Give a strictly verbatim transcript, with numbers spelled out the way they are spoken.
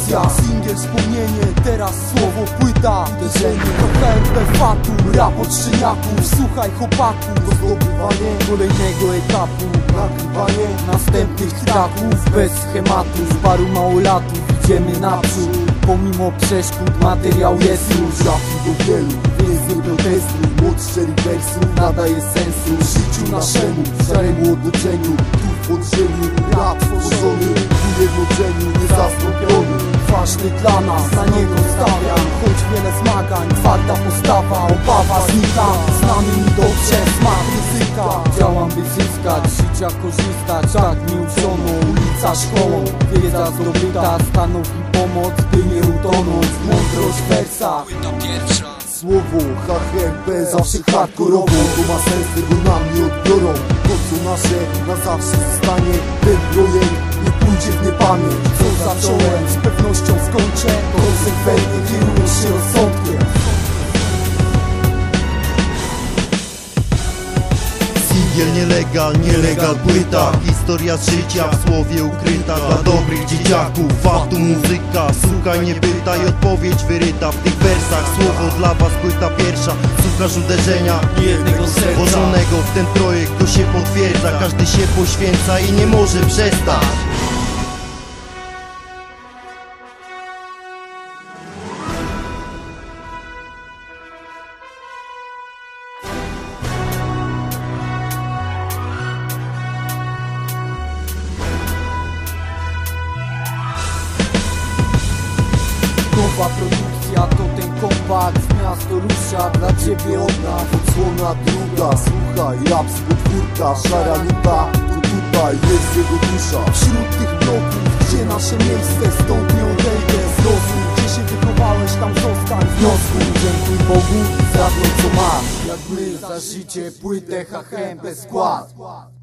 produkcja, singiel, wspomnienie, teraz słowo, płyta, uderzenie. To H M P Fatum, rap od szczeniaków. Słuchaj chłopaku, to zdobywanie kolejnego etapu, nagrywanie następnych traków. Bez schematu, z paru małolatów idziemy naprzód. Pomimo przeszkód materiał jest już trafi do wielu, więc nie protestuj. Moc szczerych wersów nadaje sensu życiu naszemu, szaremu otoczeniu. Tu w podziemiu rap tworzony, w ujednoczeniu niezastąpiony. Ważny dla nas, na niego stawiam. Choć wiele zmagań, twarda postawa, obawa znika. Znany mi dobrze smak ryzyka. Działam by zyskać, życia korzystać. Tak mi uczono, ulica szkołą. Wiedza zdobyta stanowi pomoc, by nie utonąć. Mądrość wersa, płyta pierwsza. Słowo H M P zawsze hardkorowo. To ma sens, tego nam nie odbiorą. To co nasze na zawsze zostanie. Ten projekt nie pójdzie w niepamięć. Co zacząłem, z pewnością skończę. Konsekwentnie kierując się rozsądkiem. Singiel nielegal, nielegal płyta. Historia życia w słowie ukryta. Dla dobrych dzieciaków, Fatum muzyka. Słuchaj, nie pytaj, odpowiedź wyryta w tych wersach. Słowo dla was, płyta pierwsza. Słuchasz uderzenia jednego serca włożonego w ten projekt, to się potwierdza. Każdy się poświęca i nie może przestać. Nowa produkcja to ten kompakt. W miasto rusza dla ciebie od nas. Odsłona druga, słuchaj, rap z podwórka. Szara nuta, to tutaj jest jego dusza. Wśród tych bloków, gdzie nasze miejsce, stąd nie odejdę. Zrozum, gdzie się wychowałeś, tam zostań. Wniosku, dziękuj Bogu za to co masz. Jak my za życie płytę H M P skład.